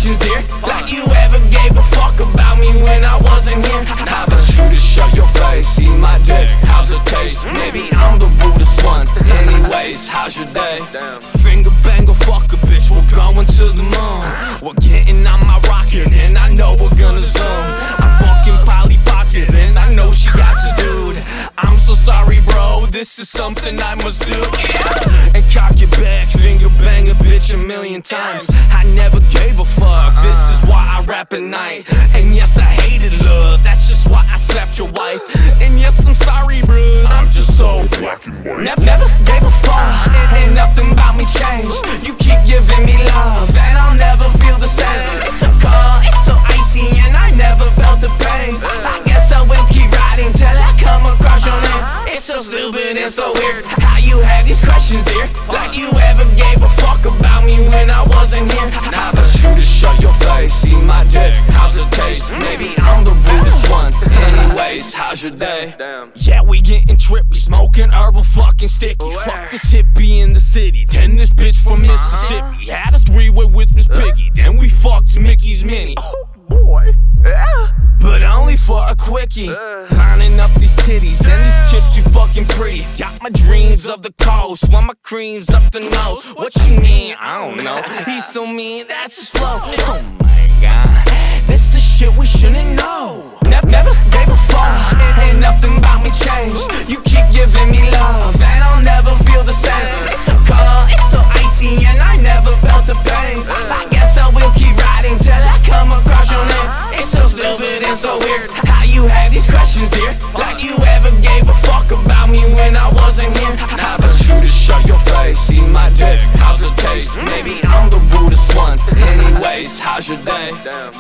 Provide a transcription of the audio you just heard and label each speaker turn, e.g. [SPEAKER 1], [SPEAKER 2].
[SPEAKER 1] questions, dear? Like you ever gave a fuck about me when I wasn't here? How about you just shut your face, eat my dick, how's it taste? Maybe I'm the rudest one. Anyways, how's your day? Finger bang or fuck a bitch, we're going to the moon. We're getting on my rocket and I know we're gonna zoom. I'm fucking Polly Pocket and I know she got a dude. I'm so sorry bro, this is something I must do, yeah. And cock your back, finger bang a bitch a million times. I never gave a fuck, this is why I rap at night. And yes I hated love, that's just why I slapped your wife. And yes I'm sorry bro, I'm just so black and white. Never gave a fuck, ain't nothing about me changed. You keep giving me love and I'll never feel the same. It's so cold, it's so icy and I never felt the pain. I guess I will keep riding till I come across your name. It's so stupid and so weird how you have these questions, dear. Like you ever gave a fuck about me when I wasn't here? How about you just shut your face, eat my dick, how's it taste? Maybe I'm the rudest one. Anyways, how's your day? Yeah, we getting trippy, smoking herbal fucking sticky. Fuck this hippie in the city, then this bitch from Mississippi. Had a three-way with Miss Piggy, then we fucked Mickey's Mini. Oh boy, yeah. But only for a quickie. Lining up these titties and these chips you fucking pretties. Got my dreams of the coast while my cream's up the nose. What you mean? I don't know. He's so mean, that's his flow. Oh my god, this the shit we shouldn't know. Never gave a fuck, ain't nothing about me changed. You keep giving me love and I'll never feel the same. It's so cold, it's so icy and I never felt the pain. I guess I will keep riding till I come across your name. It's so stupid and so weird how you have these questions, dear. Like you ever gave a fuck about me when I wasn't here? How about you just shut your face, eat my dick, how's it taste? Maybe I'm the rudest one. Anyways, how's your day?